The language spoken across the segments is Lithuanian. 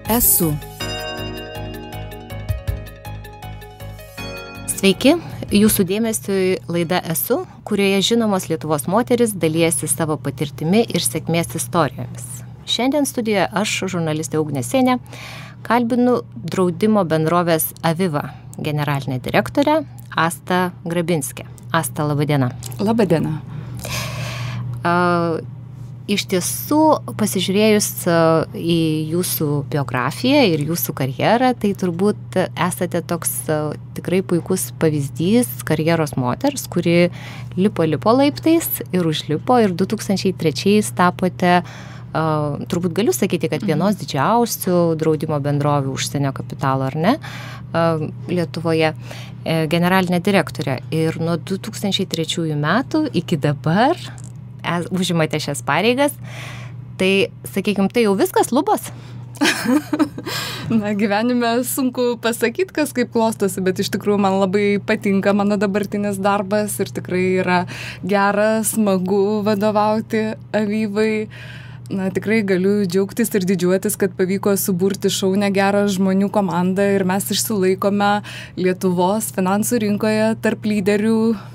Esu. Sveiki, jūsų dėmesiui laida Esu, kurioje žinomos Lietuvos moteris dalijasi savo patirtimi ir sėkmės istorijomis. Šiandien studijoje aš, žurnalistė Ugnė Senė, kalbinu draudimo bendrovės Aviva generalinę direktorę Astą Grabinskę. Asta, laba diena. Labą dieną. Iš tiesų, pasižiūrėjus į jūsų biografiją ir jūsų karjerą, tai turbūt esate toks tikrai puikus pavyzdys karjeros moters, kuri lipo laiptais ir užlipo ir 2003 tapote, turbūt galiu sakyti, kad vienos didžiausių draudimo bendrovių užsienio kapitalo, ar ne, Lietuvoje generalinė direktorė. Ir nuo 2003 metų iki dabar užimate šias pareigas, tai, sakykime, tai jau viskas lubos? Na, gyvenime sunku pasakyti, kas kaip klostosi, bet iš tikrųjų man labai patinka mano dabartinis darbas ir tikrai yra gera, smagu vadovauti Avivai. Na, tikrai galiu džiaugtis ir didžiuotis, kad pavyko suburti šaunią gerą žmonių komandą ir mes išsilaikome Lietuvos finansų rinkoje tarp lyderių.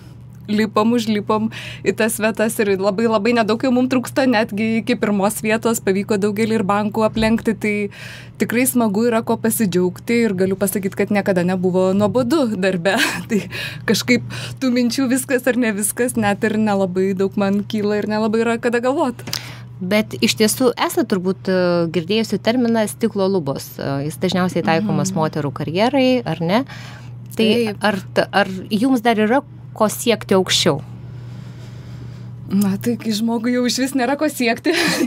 Užlipom į tas vietas ir labai nedaug jau mums trūksta, netgi iki pirmos vietos pavyko daugelį ir bankų aplenkti, tai tikrai smagu yra ko pasidžiaugti ir galiu pasakyti, kad niekada nebuvo nuobodu darbe. Tai kažkaip tų minčių viskas ar ne viskas, net ir nelabai daug man kyla ir nelabai yra kada galvoti. Bet iš tiesų esate turbūt girdėjusi terminą stiklo lubos. Jis dažniausiai taikomas moterų karjerai, ar ne? Tai ar jums dar yra ko siekti aukščiau? Na, tai kai žmogui jau iš vis nėra ko siekti,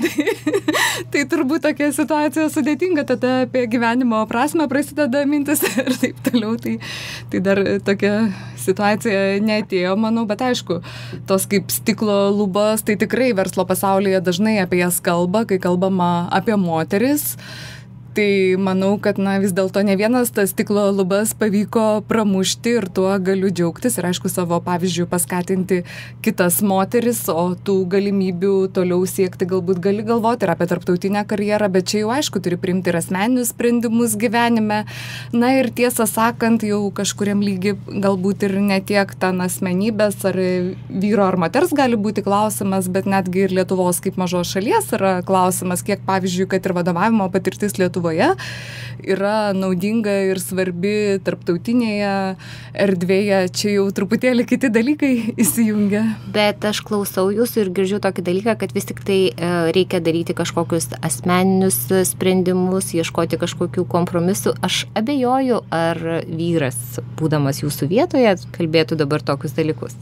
tai turbūt tokia situacija sudėtinga, tada apie gyvenimo prasmę prasideda mintis ir taip toliau, tai dar tokia situacija neatėjo, manau, bet aišku, tos kaip stiklo lubos, tai tikrai verslo pasaulyje dažnai apie jas kalba, kai kalbama apie moteris. Tai manau, kad vis dėlto ne vienas tas stiklo lubas pavyko pramušti ir tuo galiu džiaugtis ir aišku savo pavyzdžių paskatinti kitas moteris, o tų galimybių toliau siekti galbūt gali galvoti ir apie tarptautinę karjerą, bet čia jau aišku turi priimti ir asmeninius sprendimus gyvenime. Na ir tiesą sakant, jau kažkuriam lygi galbūt ir ne tiek ten asmenybės ar vyro ar moters gali būti klausimas, bet netgi ir Lietuvos kaip mažos šalies yra klausimas, kiek pavyzdžiui, kad ir vadovavimo patirtis Lietuvoje yra naudinga ir svarbi tarptautinėje erdvėje. Čia jau truputėlį kiti dalykai įsijungia. Bet aš klausau jūsų ir girdžiu tokį dalyką, kad vis tik tai reikia daryti kažkokius asmeninius sprendimus, ieškoti kažkokių kompromisų. Aš abejoju, ar vyras, būdamas jūsų vietoje, kalbėtų dabar tokius dalykus.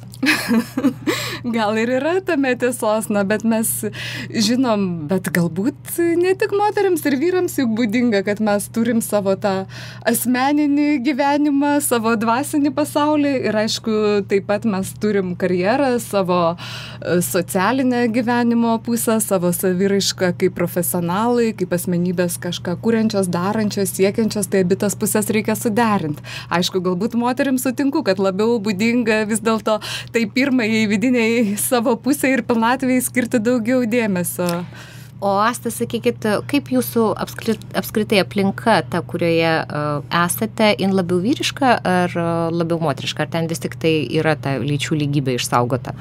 Gal ir yra tame tiesos, bet mes žinom, bet galbūt ne tik moteriams ir vyrams juk būdinga, kad mes turim savo tą asmeninį gyvenimą, savo dvasinį pasaulį ir aišku, taip pat mes turim karjerą, savo socialinę gyvenimo pusę, savo saviraišką kaip profesionalai, kaip asmenybės kažką kuriančios, darančios, siekiančios, tai abi tas pusės reikia suderinti. Aišku, galbūt moterims sutinku, kad labiau būdinga vis dėlto tai pirmai vidiniai savo pusę ir pilnatvėj skirti daugiau dėmesio. O Asta, sakykit, kaip jūsų apskritai aplinka, ta, kurioje esate, in labiau vyriška ar labiau moteriška? Ar ten vis tik tai yra ta lyčių lygybė išsaugota?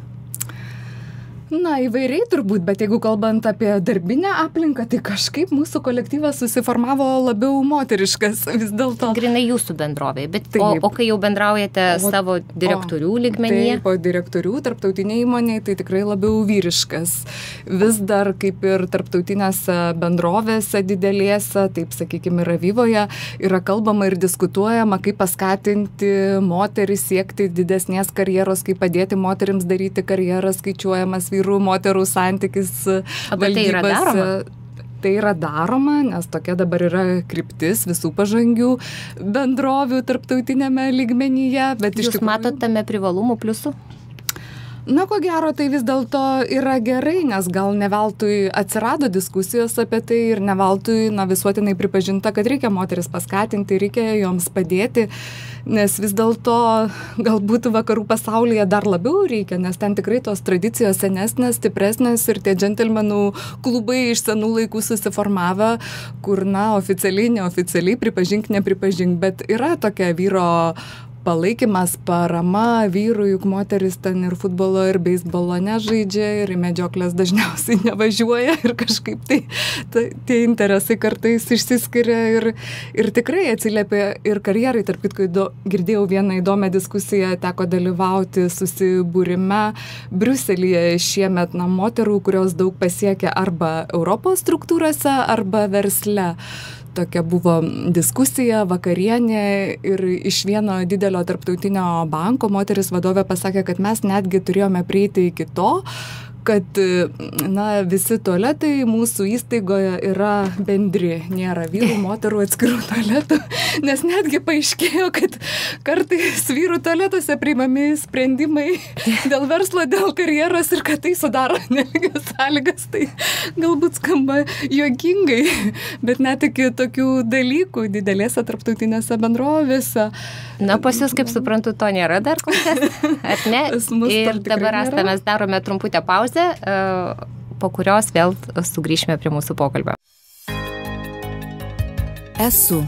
Na, įvairiai turbūt, bet jeigu kalbant apie darbinę aplinką, tai kažkaip mūsų kolektyvas susiformavo labiau moteriškas vis dėlto. Grinai jūsų bendrovėje, bet o kai jau bendraujate savo direktorių lygmenyje? Taip, po direktorių tarptautiniai įmoniai, tai tikrai labiau vyriškas. Vis dar kaip ir tarptautinėse bendrovėse didelėse, taip sakykime ir Avivoje, yra kalbama ir diskutuojama, kaip paskatinti moteris siekti didesnės karjeros, kaip padėti moterims daryti karjerą, skaičiuojamas vyrų, moterų santykis valdybas. Tai yra daroma? Tai yra daroma, nes tokia dabar yra kryptis visų pažangių bendrovių tarptautinėme lygmenyje. Bet Jūs matot tame privalumų pliusų? Na, ko gero, tai vis dėlto yra gerai, nes gal ne veltui atsirado diskusijos apie tai ir ne veltui visuotinai pripažinta, kad reikia moteris paskatinti, reikia joms padėti, nes vis dėlto galbūt vakarų pasaulyje dar labiau reikia, nes ten tikrai tos tradicijos senesnės, stipresnės ir tie džentelmenų klubai iš senų laikų susiformavę, kur, oficialiai, neoficialiai, pripažink, nepripažink, bet yra tokia vyro palaikymas, parama vyrui, juk moteris ten ir futbolo, ir beisbolo nežaidžia, ir medžioklės dažniausiai nevažiuoja ir kažkaip tai tie interesai kartais išsiskiria ir tikrai atsiliepia ir karjerai. Tarp kitko, girdėjau vieną įdomią diskusiją, teko dalyvauti susibūrime Briuselyje šiemet moterų, kurios daug pasiekia arba Europos struktūrose, arba versle. Tokia buvo diskusija, vakarienė ir iš vieno didelio tarptautinio banko moteris vadovė pasakė, kad mes netgi turėjome prieiti iki to, kad visi tualetai mūsų įstaigoje yra bendri, nėra vyrų, moterų atskirų tualetų, nes netgi paaiškėjo, kad kartais vyrų tualetuose priimami sprendimai dėl verslo, dėl karjeros ir kad tai sudaro nelygias sąlygas, tai galbūt skamba juokingai, bet net iki tokių dalykų didelėse tarptautinėse bendrovėse. Pas jūs, kaip suprantu, to nėra dar kol kas, ar ne? Ir dabar, Asta, mes darome trumputę pauzę, po kurios vėl sugrįšime prie mūsų pokalbio. Esu.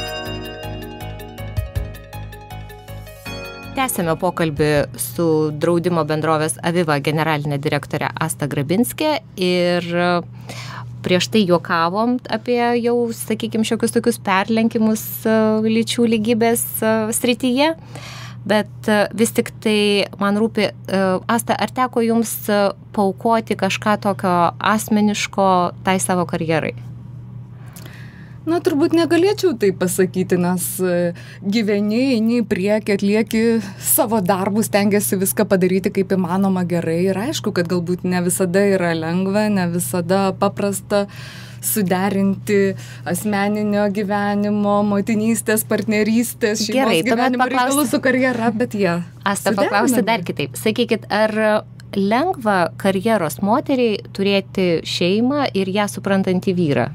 Tęsėme pokalbį su draudimo bendrovės Aviva generalinė direktorė Asta Grabinskė ir prieš tai juokavom apie jau, sakykime, šiokius tokius perlenkimus lyčių lygybės srityje, bet vis tik tai man rūpi, Asta, ar teko jums paaukoti kažką tokio asmeniško tai savo karjerai? Turbūt negalėčiau tai pasakyti, nes gyveni, eini į priekį, atlieki savo darbus, stengiasi viską padaryti kaip įmanoma gerai ir aišku, kad galbūt ne visada yra lengva, ne visada paprasta suderinti asmeninio gyvenimo, motinystės, partnerystės, šeimos gyvenimo reikalų su karjera, bet jie Asta, paklausti dar kitaip. Sakykit, ar lengva karjeros moteriai turėti šeimą ir ją suprantantį vyrą?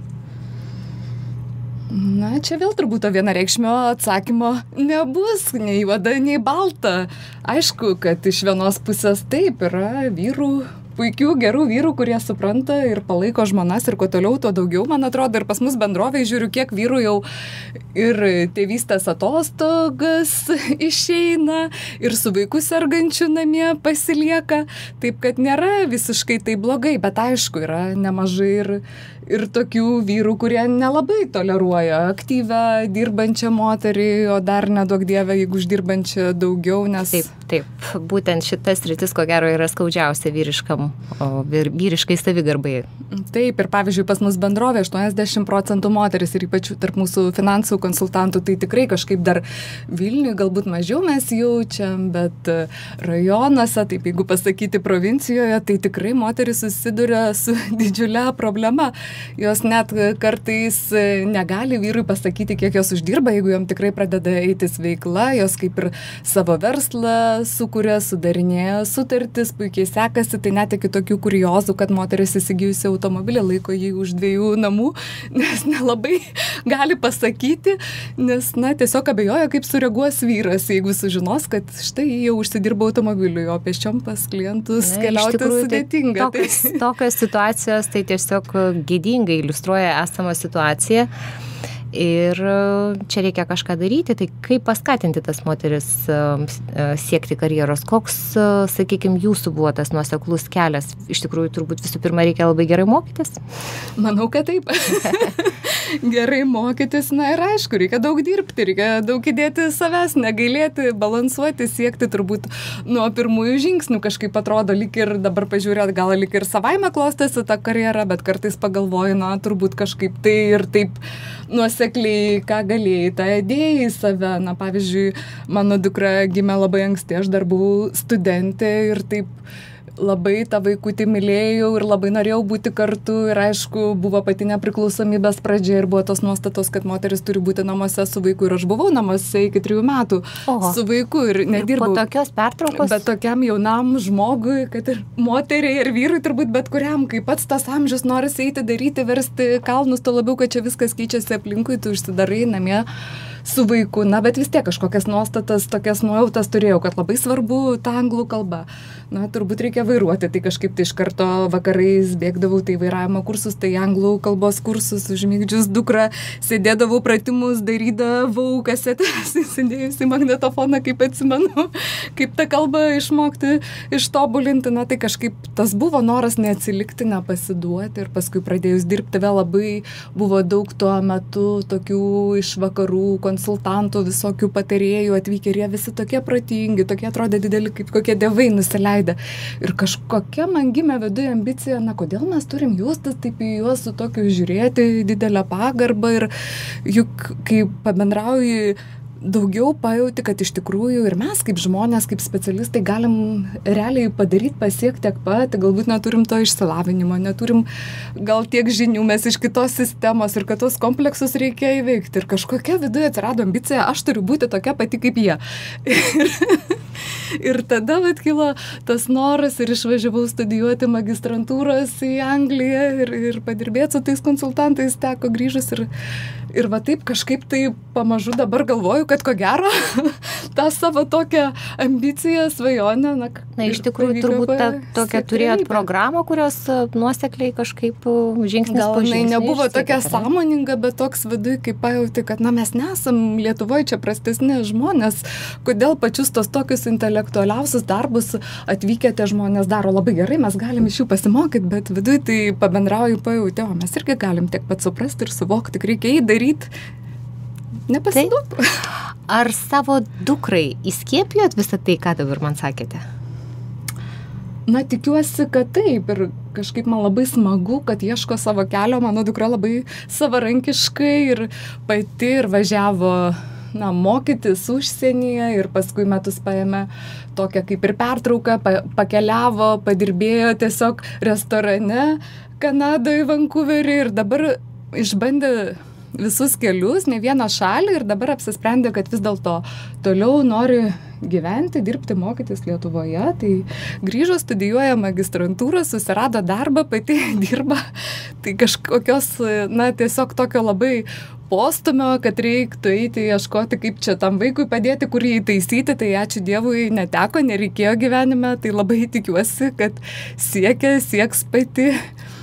Čia vėl turbūt to vienareikšmio atsakymo nebus, nei juoda, nei balta. Aišku, kad iš vienos pusės taip yra vyrų, puikių, gerų vyrų, kurie supranta ir palaiko žmonas ir kuo toliau, tuo daugiau, man atrodo, ir pas mus bendrovėje žiūriu, kiek vyrų jau ir tėvystės atostogas išeina, ir su vaiku sergančiu namie pasilieka, taip kad nėra visiškai tai blogai, bet aišku, yra nemažai ir tokių vyrų, kurie nelabai toleruoja aktyvę, dirbančią moterį, o dar neduok dievę, jeigu uždirbančią daugiau, nes... Taip, būtent šitas sritis, ko gero, yra skaudžiausia vyriškai savigarbai. Taip, ir pavyzdžiui, pas mus bendrovė 80% moteris ir ypač tarp mūsų finansų konsultantų, tai tikrai kažkaip dar Vilniuje galbūt mažiau mes jaučiam, bet rajonuose, taip jeigu pasakyti provincijoje, tai tikrai moteris susiduria su didžiulė problema. Jos net kartais negali vyrui pasakyti, kiek jos uždirba, jeigu jom tikrai pradeda eitis veikla, jos kaip ir savo verslą sukuria, sudarinėja sutartis, puikiai sekasi, tai net iki tokių kuriozų, kad moteris įsigijusi automobilį laiko jį už 2 namų, nes nelabai gali pasakyti, nes, tiesiog abejoja, kaip sureaguos vyras, jeigu sužinos, kad štai jau užsidirba automobiliui, o pėsčiom pas klientus keliauti sudėtinga. Tokios situacijos tai tiesiog gėdingai iliustruoja esamą situaciją. Ir čia reikia kažką daryti, tai kaip paskatinti tas moteris siekti karjeros? Koks, sakykime, jūsų buvo tas nuoseklus kelias? Iš tikrųjų, turbūt visų pirma reikia labai gerai mokytis? Manau, kad taip. Gerai mokytis, ir aišku, reikia daug dirbti, reikia daug įdėti savęs, negailėti, balansuoti, siekti turbūt nuo pirmųjų žingsnių. Kažkaip atrodo, lyg ir dabar pažiūrėt, gal lyg ir savaime klostėsi tą karjerą, bet kartais pagalvoju, turbūt kažkaip tai ir taip nuosekliai, ką galėjai, tą idėjai į save. Pavyzdžiui, mano dukra gimė labai anksti, aš dar buvau studentė ir taip labai tą vaikutį mylėjau ir labai norėjau būti kartu ir aišku, buvo pati nepriklausomybės pradžia ir buvo tos nuostatos, kad moteris turi būti namuose su vaiku ir aš buvau namuose iki 3 metų su vaiku ir nedirbau. Po tokios pertraukos? Bet tokiam jaunam žmogui, kad ir moteriai ir vyrui turbūt bet kuriam, kai pats tas amžius norisi eiti, daryti, versti kalnus, to labiau, kad čia viskas keičiasi aplinkui, tu užsidarai namie su vaiku, na, bet vis tiek kažkokias nuostatas, tokias nuojautas turėjau, kad labai svarbu ta anglų kalba. Na, turbūt reikia vairuoti, tai kažkaip tai iš karto vakarais bėgdavau tai vairavimo kursus, tai anglų kalbos kursus, užmigdžius dukrą, sėdėdavau pratimus, darydavau kasetės, įsidėjusi magnetofoną, kaip atsimenu, kaip tą kalbą išmokti, ištobulinti, na, tai kažkaip tas buvo noras neatsilikti, nepasiduoti ir paskui pradėjus dirbti vėl labai buvo daug tuo metu tokių iš vakarų konsultantų, visokių patarėjų atvykę ir jie visi tokie protingi, tokie atrodė dideli, kaip kokie dievai nusileidę. Ir kažkokia man gimė viduje ambicija, na, kodėl mes turim jaustis taip į juos su tokiu žiūrėti didelę pagarbą ir juk kai pabendrauji daugiau pajauti, kad iš tikrųjų ir mes kaip žmonės, kaip specialistai galim realiai padaryti, pasiekti tiek pat, galbūt neturim to išsilavinimo, neturim gal tiek žinių, mes iš kitos sistemos ir kad tos kompleksus reikia įveikti. Ir kažkokia viduje atsirado ambicija, aš turiu būti tokia pati kaip jie. Ir tada kilo tas noras ir išvažiavau studijuoti magistrantūros į Angliją ir padirbėti su tais konsultantais teko grįžus ir va taip kažkaip tai pamažu dabar galvoju, kad ko gero tą savo tokią ambiciją, svajonę. Na, iš tikrųjų turbūt tokią turėjot programą, kurios nuosekliai kažkaip žingsnis po žingsnio. Gal nebuvo tokia sąmoninga, bet toks viduj, kaip pajauti, kad na, mes nesam Lietuvoje čia prastesni žmonės, kodėl pačius tos tokius intelektualiausius darbus atvykę tie žmonės daro labai gerai, mes galim iš jų pasimokyti, bet viduj tai pabendrauju, pajauti, o mes irgi galim tiek pat suprasti ir suvokti, tik reikia daryti, nepasiduot. Ar savo dukrai įskiepijot visą tai, ką dabar man sakėte? Na, tikiuosi, kad taip ir kažkaip man labai smagu, kad ieško savo kelio, mano dukra labai savarankiškai ir pati ir važiavo mokytis užsienyje ir paskui metus paėmė tokią kaip ir pertrauką, pakeliavo, padirbėjo tiesiog restorane Kanadoje, Vankuverį ir dabar išbandė visus kelius, ne vieną šalį ir dabar apsisprendė, kad vis dėlto toliau nori gyventi, dirbti, mokytis Lietuvoje. Tai grįžo, studijuoja magistrantūrą, susirado darbą, pati dirba. Tai kažkokios, tiesiog tokio labai postumio, kad reiktų eiti ieškoti, kaip čia tam vaikui padėti, kurį įtaisyti, tai ačiū Dievui neteko, nereikėjo gyvenime, tai labai tikiuosi, kad sieks pati.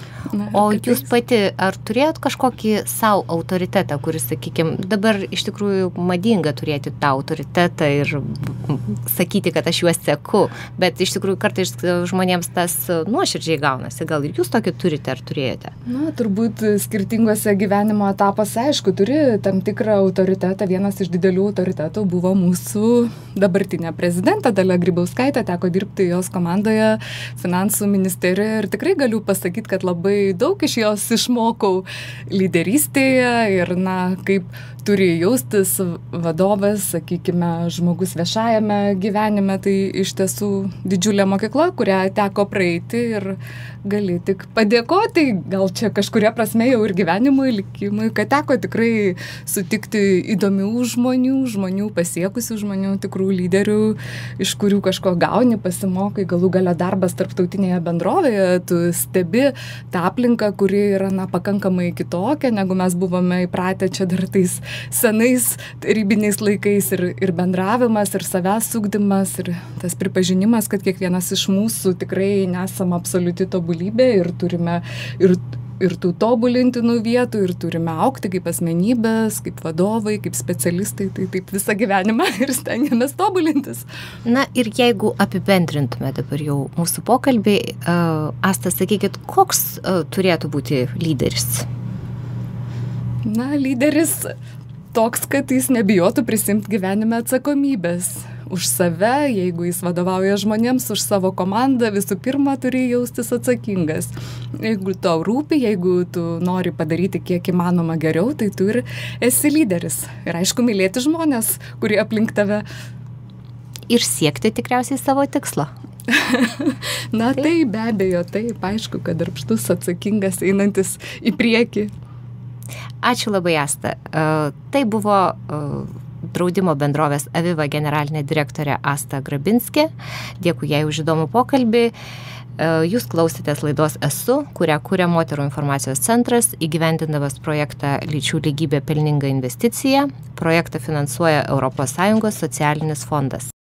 O jūs pati, ar turėjot kažkokį savo autoritetą, kuris, sakykime, dabar iš tikrųjų madinga turėti tą autoritetą ir sakyti, kad aš juos seku, bet iš tikrųjų kartais žmonėms tas nuoširdžiai gaunasi. Gal ir jūs tokį turite ar turėjote? Na, turbūt skirtingose gyvenimo etapuose, aišku, turi tam tikrą autoritetą. Vienas iš didelių autoritetų buvo mūsų dabartinė prezidentė Dalia Grybauskaitė, teko dirbti jos komandoje finansų ministerijoje ir tikrai galiu pasakyti, kad labai daug iš jos išmokau lyderystėje ir, kaip turi jaustis vadovas, sakykime, žmogus viešajame gyvenime, tai iš tiesų didžiulė mokykla, kurią teko praeiti ir gali tik padėkoti, gal čia kažkuria prasme jau ir gyvenimui, likimui, kad teko tikrai sutikti įdomių žmonių, pasiekusių žmonių, tikrų lyderių, iš kurių kažko gauni, pasimokai, galų gale darbas tarptautinėje bendrovėje, tu stebi tą aplinką, kuri yra pakankamai kitokia, negu mes buvome įpratę čia dar tais senais tarybiniais laikais ir bendravimas, ir savęs ugdymas, ir tas pripažinimas, kad kiekvienas iš mūsų tikrai nesam absoliuti tobulybė ir turime ir tų tobulintinų vietų, ir turime augti kaip asmenybės, kaip vadovai, kaip specialistai, tai taip visą gyvenimą ir stengiamės tobulintis. Na ir jeigu apibendrintume dabar jau mūsų pokalbį, Asta, sakykit, koks turėtų būti lyderis? Na, lyderis toks, kad jis nebijotų prisimti gyvenime atsakomybės už save, jeigu jis vadovauja žmonėms, už savo komandą, visų pirma turi jaustis atsakingas. Jeigu tau rūpi, jeigu tu nori padaryti kiek įmanoma geriau, tai tu ir esi lyderis. Ir aišku, mylėti žmonės, kurie aplink tave. Ir siekti tikriausiai savo tikslo. Na tai be abejo, taip, aišku, kad darbštus, atsakingas, einantis į priekį. Ačiū labai, Asta. Tai buvo draudimo bendrovės Aviva generalinė direktorė Asta Grabinskė. Dėkui jai už įdomų pokalbį. Jūs klausėtės laidos Esu, kurią kuria Moterų informacijos centras, įgyvendindamas projektą Lyčių lygybė pelninga investicija. Projektą finansuoja ES socialinis fondas.